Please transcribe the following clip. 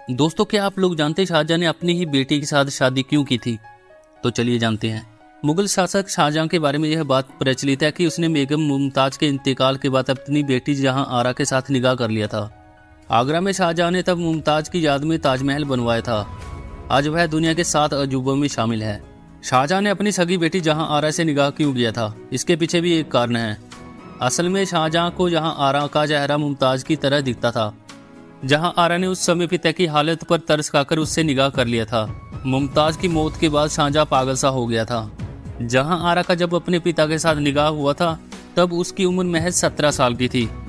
दोस्तों, क्या आप लोग जानते हैं शाहजहां ने अपनी ही बेटी के साथ शादी क्यों की थी? तो चलिए जानते हैं। मुगल शासक शाहजहां के बारे में यह बात प्रचलित है कि उसने बेगम मुमताज के इंतकाल के बाद अपनी बेटी जहां आरा के साथ निकाह कर लिया था। आगरा में शाहजहां ने तब मुमताज की याद में ताजमहल बनवाया था। आज वह दुनिया के 7 अजूबों में शामिल है। शाहजहां ने अपनी सगी बेटी जहां आरा से निकाह क्यों किया था, इसके पीछे भी एक कारण है। असल में शाहजहां को जहां आरा का चेहरा मुमताज की तरह दिखता था। जहां आरा ने उस समय पिता की हालत पर तरस खाकर उससे निकाह कर लिया था। मुमताज की मौत के बाद शाहजहां पागल सा हो गया था। जहां आरा का जब अपने पिता के साथ निकाह हुआ था तब उसकी उम्र महज 17 साल की थी।